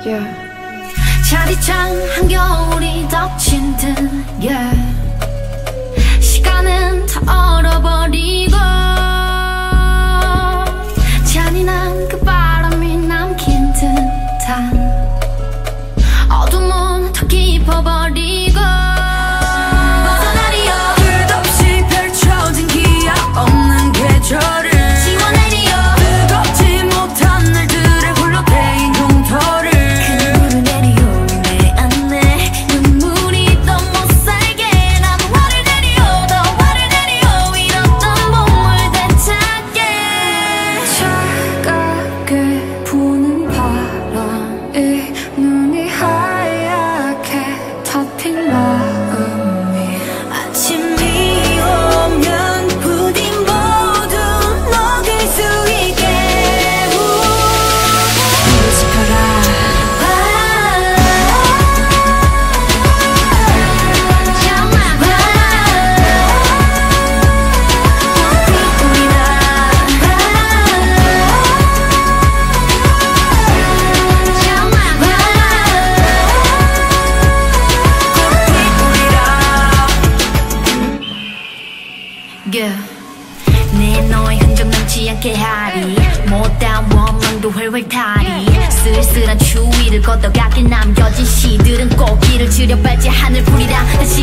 차디찬 한겨울이 덮친 듯 시간은 다 얼어버리고 잔인한 그 바람이 남긴 듯한 어둠은 더 깊어버리고 벗어나리요 끝없이 펼쳐진 기약 없는 계절을 지워내리요 뜨겁지 못한 날들의 홀로 데인 흉터를 그 눈물을 내리요 내 안에 눈물이 더 못살게 나도 화를 내리요 더 화를 내리요 잃었던 몸을 되찾게 차갑게 부는 바람이 눈이 하얗게 덮인 마음이 아침이 오면 부디 모두 녹일 수 있게 불을 지펴라 내 너의 흔적 남지 않게 하리 못다운 원망도 훨훨 타리 쓸쓸한 추위를 걷어가게 남겨진 시들은 꽃길을 지려 밟지 하늘 풀이라